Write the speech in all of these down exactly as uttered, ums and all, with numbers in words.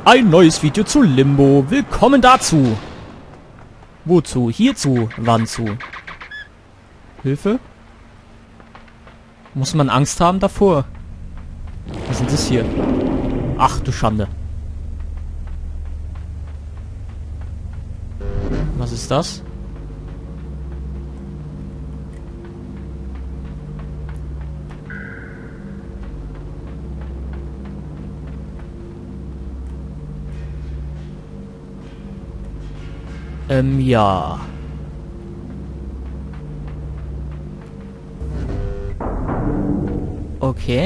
Ein neues Video zu Limbo. Willkommen dazu. Wozu? Hierzu. Wann zu? Hilfe? Muss man Angst haben davor? Was ist das hier? Ach du Schande. Was ist das? Ähm, ja. Okay.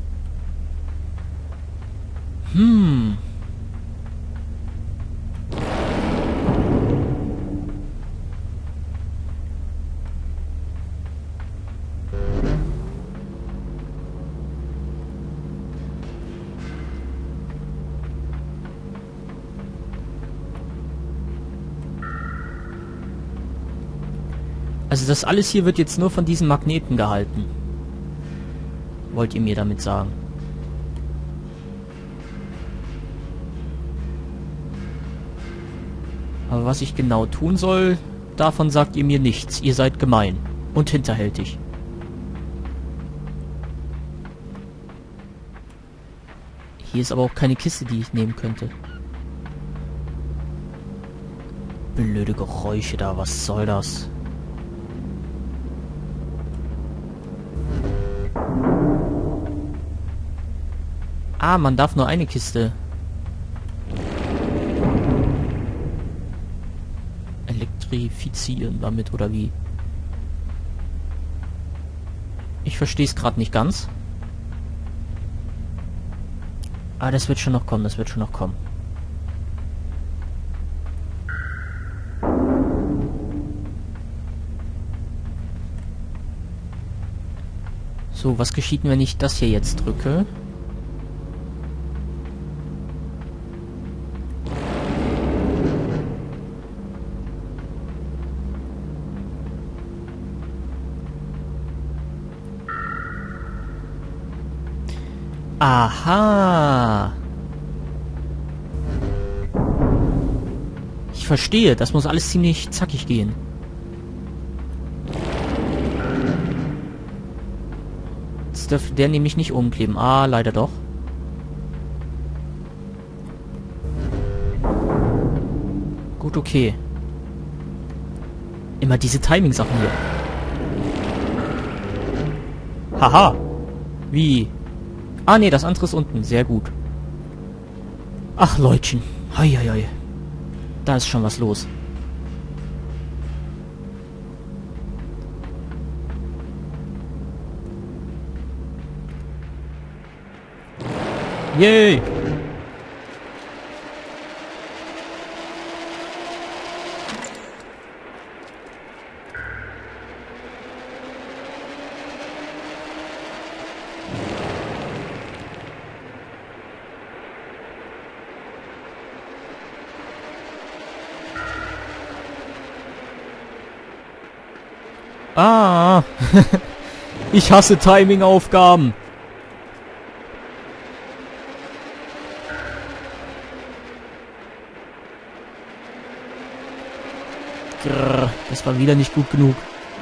Hm. Also das alles hier wird jetzt nur von diesen Magneten gehalten. Wollt ihr mir damit sagen? Aber was ich genau tun soll, davon sagt ihr mir nichts. Ihr seid gemein und hinterhältig. Hier ist aber auch keine Kiste, die ich nehmen könnte. Blöde Geräusche da, was soll das? Ah, man darf nur eine Kiste. Elektrifizieren damit, oder wie? Ich verstehe es gerade nicht ganz. Ah, das wird schon noch kommen, das wird schon noch kommen. So, was geschieht, wenn ich das hier jetzt drücke? Aha. Ich verstehe, das muss alles ziemlich zackig gehen. Jetzt dürfte der nämlich nicht umkleben. Ah, leider doch. Gut, okay. Immer diese Timing-Sachen hier. Haha. Wie? Ah, nee, das andere ist unten. Sehr gut. Ach, Leutchen. Hei, hei, hei. Da ist schon was los. Yay! Ah, ich hasse Timing-Aufgaben. Grrr, das war wieder nicht gut genug.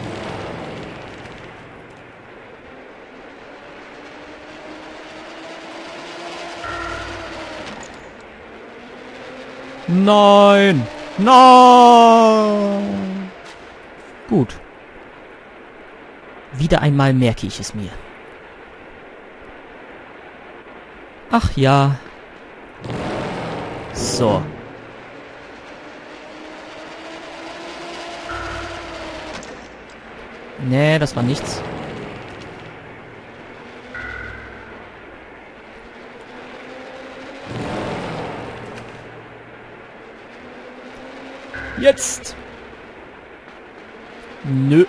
Nein! Nein! Gut. Wieder einmal merke ich es mir. Ach ja. So. Nee, das war nichts. Jetzt! Nö.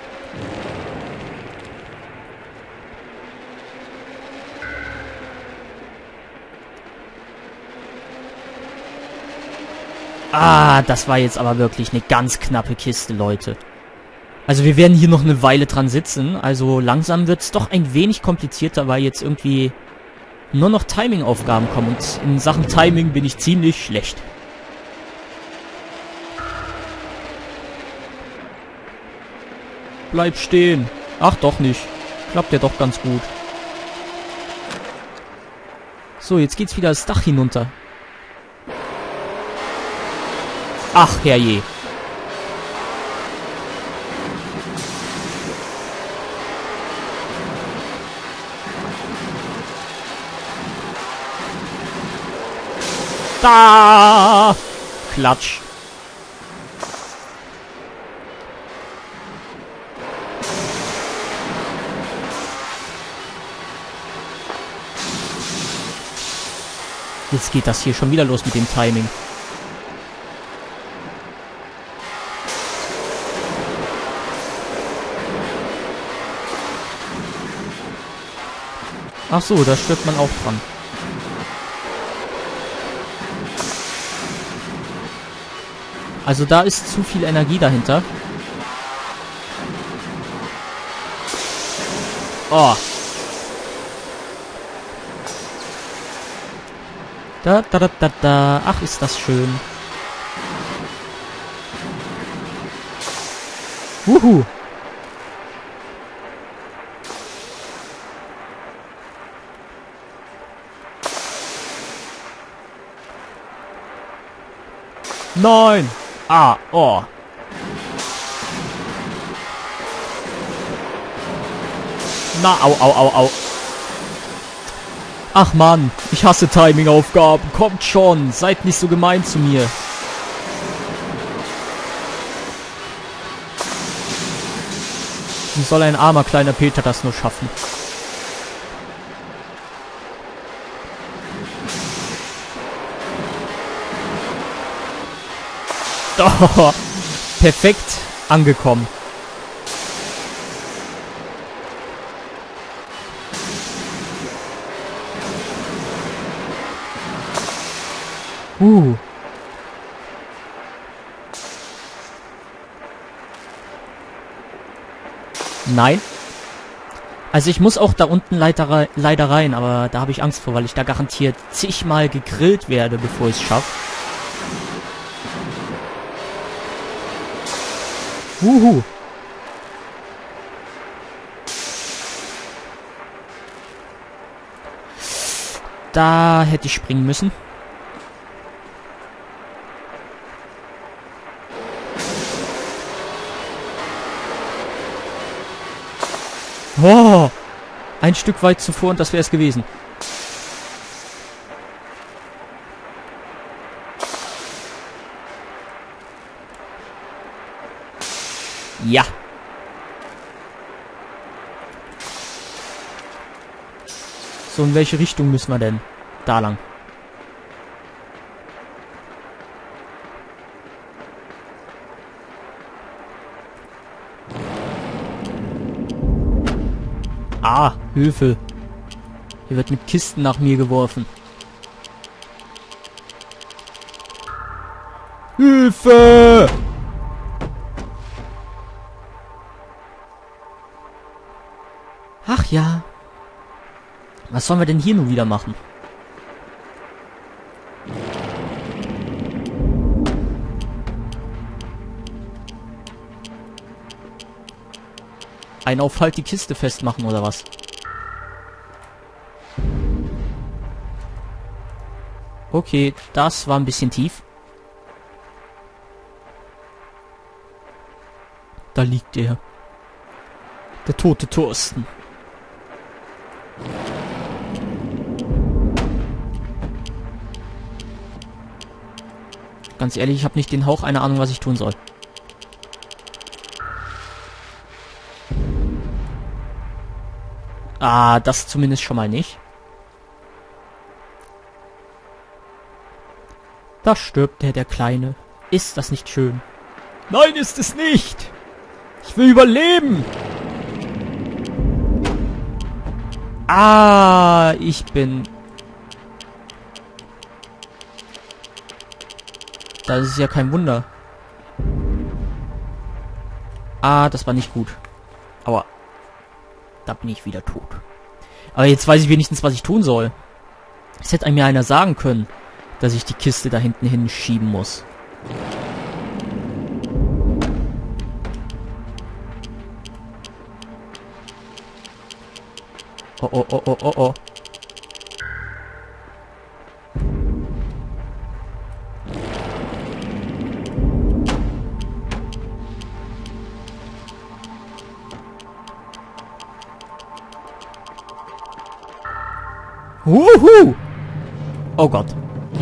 Ah, das war jetzt aber wirklich eine ganz knappe Kiste, Leute. Also wir werden hier noch eine Weile dran sitzen. Also langsam wird es doch ein wenig komplizierter, weil jetzt irgendwie nur noch Timing-Aufgaben kommen. Und in Sachen Timing bin ich ziemlich schlecht. Bleib stehen. Ach, doch nicht. Klappt ja doch ganz gut. So, jetzt geht's wieder das Dach hinunter. Ach, herrje. Da! Klatsch. Jetzt geht das hier schon wieder los mit dem Timing. Ach so, da stirbt man auch dran. Also da ist zu viel Energie dahinter. Oh. Da, da, da, da, da. Ach, ist das schön. Wuhu. Nein. Ah, oh. Na, au, au, au, au. Ach Mann, ich hasse Timing-Aufgaben. Kommt schon, seid nicht so gemein zu mir. Wie soll ein armer kleiner Peter das nur schaffen? Oh, perfekt angekommen. Uh. Nein. Also ich muss auch da unten leider, leider rein, aber da habe ich Angst vor, weil ich da garantiert zigmal gegrillt werde, bevor ich es schaffe. Wuhu. Da hätte ich springen müssen. Oh, ein Stück weit zuvor und das wäre es gewesen. Ja. So, in welche Richtung müssen wir denn? Da lang. Ah, Hilfe. Hier wird mit Kisten nach mir geworfen. Hilfe! Ach ja. Was sollen wir denn hier nun wieder machen? Ein auf halt die Kiste festmachen oder was? Okay, das war ein bisschen tief. Da liegt er. Der tote Thorsten. Ganz ehrlich, ich habe nicht den Hauch einer Ahnung, was ich tun soll. Ah, das zumindest schon mal nicht. Da stirbt der, der Kleine. Ist das nicht schön? Nein, ist es nicht! Ich will überleben! Ah, ich bin... Das ist ja kein Wunder. Ah, das war nicht gut. Aua. Da bin ich wieder tot. Aber jetzt weiß ich wenigstens, was ich tun soll. Es hätte mir einer sagen können, dass ich die Kiste da hinten hinschieben muss. Oh, oh, oh, oh, oh, oh. Wuhu! Oh Gott.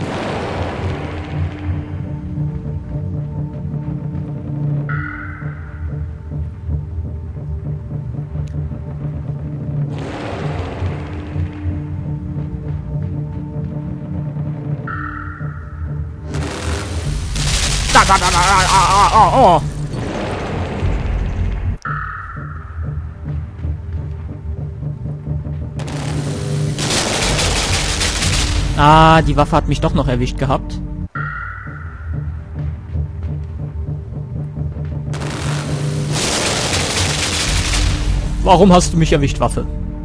Da, da, da, da, ah, ah, ah, oh. Ah, die Waffe hat mich doch noch erwischt gehabt. Warum hast du mich erwischt, Waffe?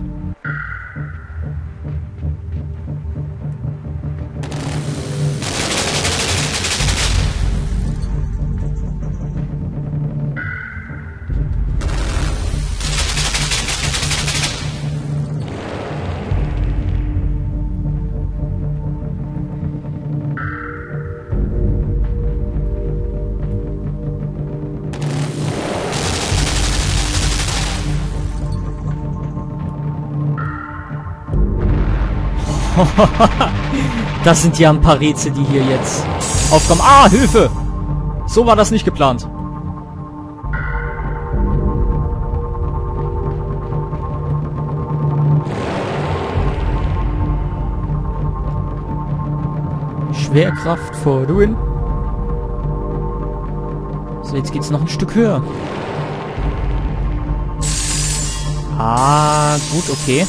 Das sind ja ein paar Rätsel, die hier jetzt aufkommen. Ah, Hilfe! So war das nicht geplant. Schwerkraft for the win. So, jetzt geht's noch ein Stück höher. Ah, gut, okay.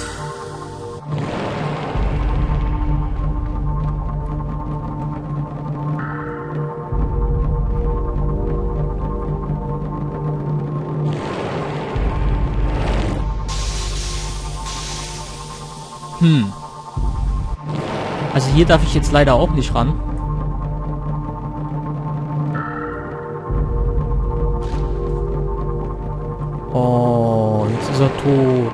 Hm. Also hier darf ich jetzt leider auch nicht ran. Oh, jetzt ist er tot.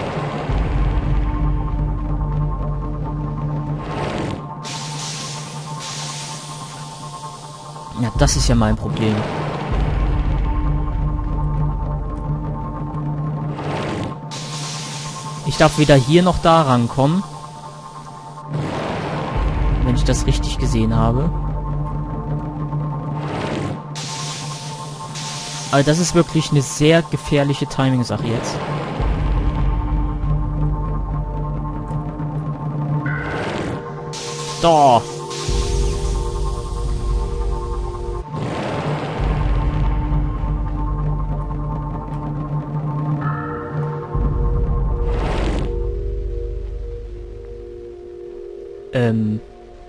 Ja, das ist ja mein Problem. Ich darf weder hier noch da rankommen. Wenn ich das richtig gesehen habe. Aber das ist wirklich eine sehr gefährliche Timing-Sache jetzt. Da. Ähm.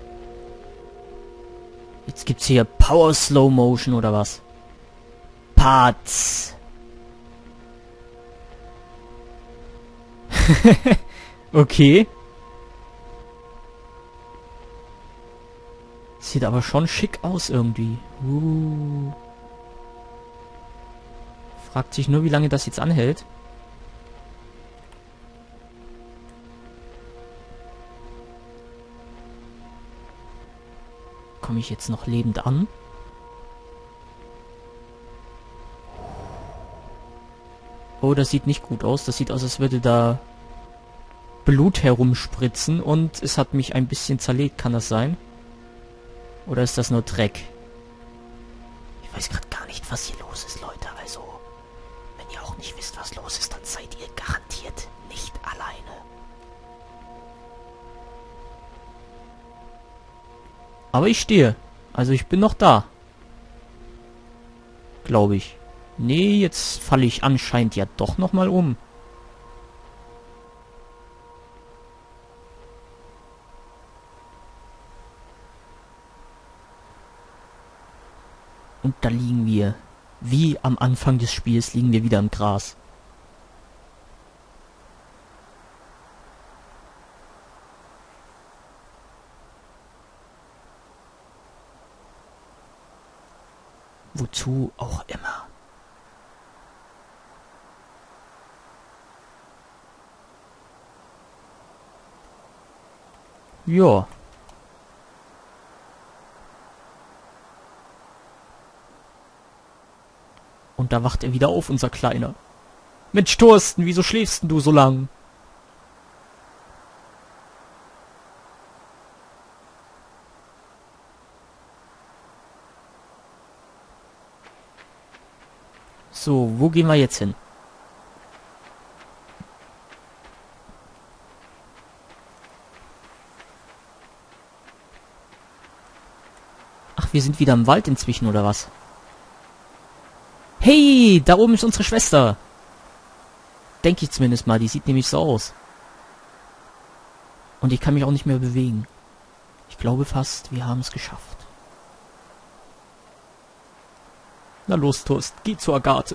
Jetzt gibt's hier Power Slow Motion oder was? Parts. Okay. Sieht aber schon schick aus irgendwie. Uh. Fragt sich nur, wie lange das jetzt anhält. Komme ich jetzt noch lebend an? Oh, das sieht nicht gut aus. Das sieht aus, als würde da Blut herumspritzen und es hat mich ein bisschen zerlegt. Kann das sein? Oder ist das nur Dreck? Ich weiß gerade gar nicht, was hier los ist, Leute. Also, wenn ihr auch nicht wisst, was los ist, dann seid ihr garantiert nicht alleine. Aber ich stehe. Also ich bin noch da. Glaube ich. Nee, jetzt falle ich anscheinend ja doch nochmal um. Und da liegen wir. Wie am Anfang des Spiels liegen wir wieder im Gras. Wozu auch immer. Ja. Und da wacht er wieder auf, unser Kleiner. Mensch, Thorsten, wieso schläfst denn du so lang? So, wo gehen wir jetzt hin? Ach, wir sind wieder im Wald inzwischen, oder was? Hey, da oben ist unsere Schwester. Denke ich zumindest mal, die sieht nämlich so aus. Und ich kann mich auch nicht mehr bewegen. Ich glaube fast, wir haben es geschafft. Na los, Thorsten, geh zu Agathe.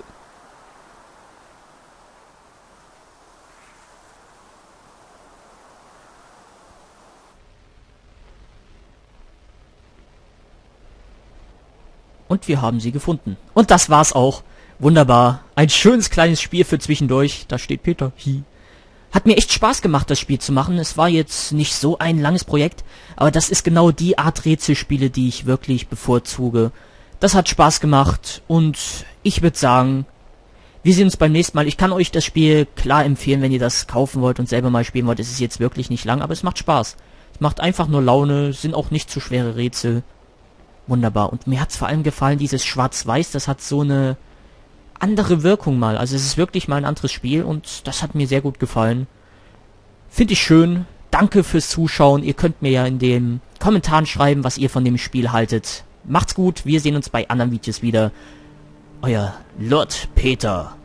Und wir haben sie gefunden. Und das war's auch. Wunderbar. Ein schönes kleines Spiel für zwischendurch. Da steht Peter. Hi. Hat mir echt Spaß gemacht, das Spiel zu machen. Es war jetzt nicht so ein langes Projekt, aber das ist genau die Art Rätselspiele, die ich wirklich bevorzuge. Das hat Spaß gemacht und ich würde sagen, wir sehen uns beim nächsten Mal. Ich kann euch das Spiel klar empfehlen, wenn ihr das kaufen wollt und selber mal spielen wollt. Es ist jetzt wirklich nicht lang, aber es macht Spaß. Es macht einfach nur Laune, sind auch nicht zu schwere Rätsel. Wunderbar. Und mir hat's vor allem gefallen, dieses Schwarz-Weiß, das hat so eine andere Wirkung mal. Also es ist wirklich mal ein anderes Spiel und das hat mir sehr gut gefallen. Finde ich schön. Danke fürs Zuschauen. Ihr könnt mir ja in den Kommentaren schreiben, was ihr von dem Spiel haltet. Macht's gut. Wir sehen uns bei anderen Videos wieder. Euer Lord Peter.